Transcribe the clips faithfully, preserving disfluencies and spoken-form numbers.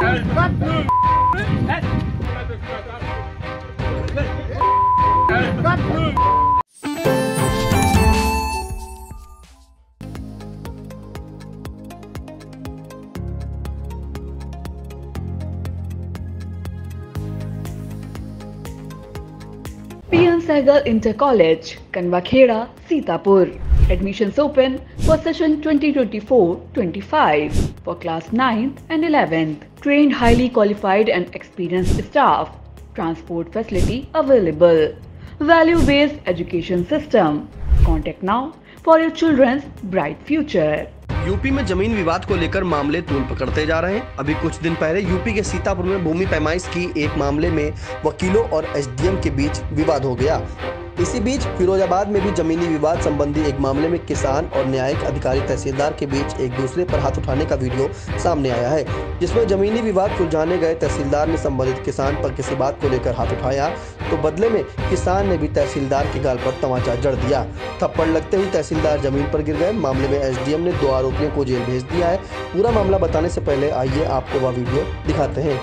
P N Sehgal Inter College, Kanwakheda, Sitapur. Admissions open for session twenty twenty-four twenty-five for class ninth and eleventh. Trained, highly qualified and experienced staff. Transport facility available. Value-based education system. Contact now for your children's bright future. UP में जमीन विवाद को लेकर मामले तूल पकड़ते जा रहे हैं। अभी कुछ दिन पहले यूपी के सीतापुर में भूमि पैमाइश की एक मामले में वकीलों और एसडीएम के बीच विवाद हो गया। इसी बीच फिरोजाबाद में भी जमीनी विवाद संबंधी एक मामले में किसान और न्यायिक अधिकारी तहसीलदार के बीच एक दूसरे पर हाथ उठाने का वीडियो सामने आया है, जिसमें जमीनी विवाद सुलझाने गए तहसीलदार ने संबंधित किसान पर किसी बात को लेकर हाथ उठाया तो बदले में किसान ने भी तहसीलदार के गाल पर तमाचा जड़ दिया। थप्पड़ लगते ही तहसीलदार जमीन पर गिर गए। मामले में एसडीएम ने दो आरोपियों को जेल भेज दिया है। पूरा मामला बताने से पहले आइए आपको वह वीडियो दिखाते हैं।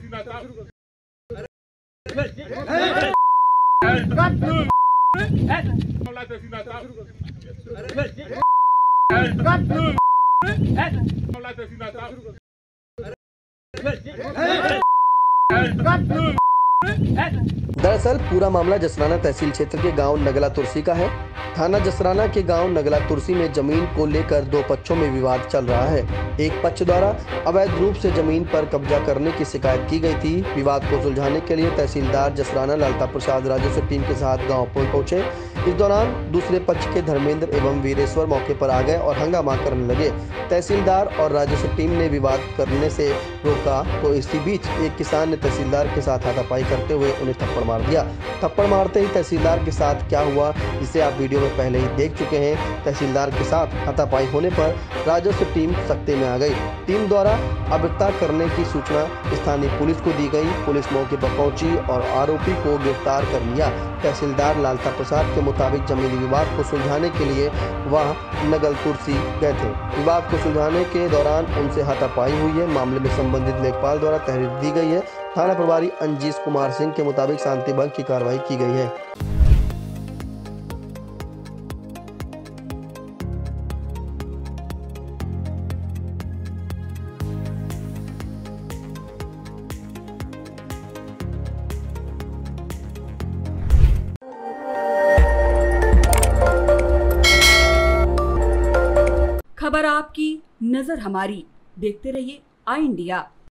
दरअसल पूरा मामला जसराना तहसील क्षेत्र के गांव नगला तुर्सी का है। थाना जसराना के गांव नगला तुर्सी में जमीन को लेकर दो पक्षों में विवाद चल रहा है। एक पक्ष द्वारा अवैध रूप से जमीन पर कब्जा करने की शिकायत की गई थी। विवाद को सुलझाने के लिए तहसीलदार जसराना ललता प्रसाद राजस्व टीम के साथ गाँव पहुंचे। इस दौरान दूसरे पक्ष के धर्मेंद्र एवं वीरेश्वर मौके पर आ गए और हंगामा करने लगे। तहसीलदार और राजस्व टीम ने विवाद करने से रोका तो इसी बीच एक किसान ने तहसीलदार के साथ हाथापाई करते हुए उन्हें थप्पड़ मार दिया। थप्पड़ मारते ही तहसीलदार के साथ क्या हुआ, जिसे आप वीडियो में पहले ही देख चुके हैं। तहसीलदार के साथ हाथापाई होने पर राजस्व टीम सख्ते में आ गई। टीम द्वारा अभियुक्ता करने की सूचना स्थानीय पुलिस को दी गई। पुलिस मौके पर पहुंची और आरोपी को गिरफ्तार कर लिया। तहसीलदार लालता प्रसाद के मुताबिक जमीनी विवाद को सुलझाने के लिए वह नगल तुर्सी गए थे। विवाद को सुलझाने के दौरान उनसे हाथापाई हुई है। मामले में संबंधित लेखपाल द्वारा तहरीर दी गई है। थाना प्रभारी अंजीश कुमार सिंह के मुताबिक शांति भंग की कार्रवाई की गई है। खबर आपकी, नजर हमारी। देखते रहिए आई इंडिया।